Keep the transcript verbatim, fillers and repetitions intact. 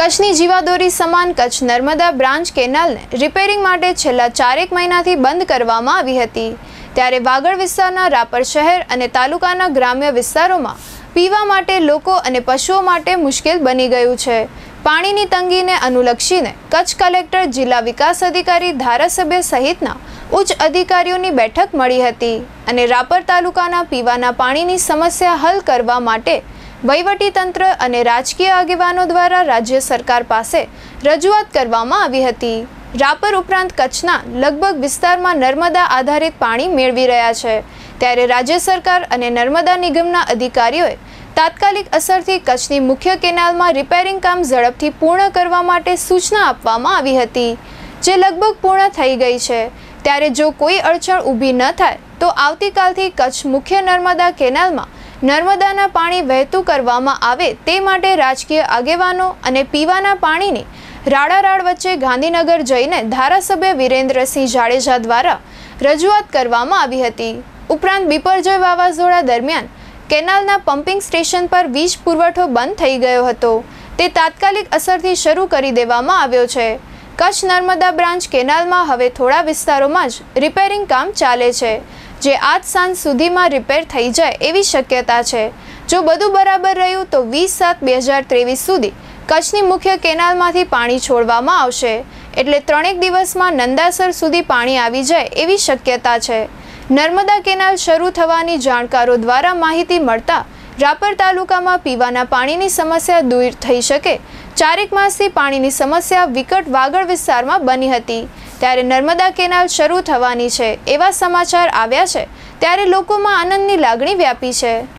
કચ્છની જીવાદોરી સમાન કચ્છ નર્મદા બ્રાન્ચ કેનાલને રિપેરિંગ માટે છેલ્લા ચારેક મહિનાથી બંધ કરવામાં આવી હતી। ત્યારે વાગડ વિસ્તારના રાપર શહેર અને તાલુકાના ગ્રામ્ય વિસ્તારોમાં પીવા માટે લોકો અને પશુઓ માટે મુશ્કેલ બની ગયું છે। પાણીની તંગીને અનુલક્ષીને કચ્છ કલેક્ટર, જિલ્લા વિકાસ અધિકારી, ધારાસભ્ય સહિતના ઉચ્ચ અધિકારીઓની બેઠક મળી હતી અને રાપર તાલુકાના પીવાના પાણીની સમસ્યા હલ કરવા માટે વહીવટી તંત્ર અને રાજકીય આગેવાનો દ્વારા રાજ્ય સરકાર પાસે રજૂઆત કરવામાં આવી હતી। રાપર ઉપરાંત કચ્છના લગભગ વિસ્તારમાં નર્મદા આધારિત પાણી મેળવી રહ્યા છે, ત્યારે રાજ્ય સરકાર અને નર્મદા નિગમના અધિકારીઓએ તાત્કાલિક અસરથી કચ્છની મુખ્ય કેનાલમાં રિપેરિંગ કામ ઝડપથી પૂર્ણ કરવા માટે સૂચના આપવામાં આવી હતી, જે લગભગ પૂર્ણ થઈ ગઈ છે। ત્યારે જો કોઈ અડચણ ઊભી ન થાય તો આવતીકાલથી કચ્છ મુખ્ય નર્મદા કેનાલમાં નર્મદાના પાણી વહેતું કરવામાં આવે તે માટે રાજકીય આગેવાનો અને પીવાના પાણીની રાડારાડ વચ્ચે ગાંધીનગર જઈને ધારાસભ્ય વિરેન્દ્રસિંહ જાડેજા દ્વારા રજૂઆત કરવામાં આવી હતી। ઉપરાંત બિપરજોય વાવાઝોડા દરમિયાન કેનાલના પમ્પિંગ સ્ટેશન પર વીજ પુરવઠો બંધ થઈ ગયો હતો, તે તાત્કાલિક અસરથી શરૂ કરી દેવામાં આવ્યો છે। કચ્છ નર્મદા બ્રાન્ચ કેનાલમાં હવે થોડા વિસ્તારોમાં જ રિપેરિંગ કામ ચાલે છે, જે આજ સાંજ સુધીમાં રિપેર થઈ જાય એવી શક્યતા છે। જો બધું બરાબર રહ્યું તો વીસ સાત બે હજાર ત્રેવીસ સુધી કચ્છની મુખ્ય કેનાલમાંથી પાણી છોડવામાં આવશે, એટલે ત્રણેક દિવસમાં નંદાસર સુધી પાણી આવી જાય એવી શક્યતા છે। નર્મદા કેનાલ શરૂ થવાની જાણકારો દ્વારા માહિતી મળતા રાપર તાલુકામાં પીવાના પાણીની સમસ્યા દૂર થઈ શકે। ચારેક માસથી પાણીની સમસ્યા વિકટ વાગડ વિસ્તારમાં બની હતી, ત્યારે નર્મદા કેનાલ શરૂ થવાની છે એવા સમાચાર આવ્યા છે, ત્યારે લોકોમાં આનંદની લાગણી વ્યાપી છે।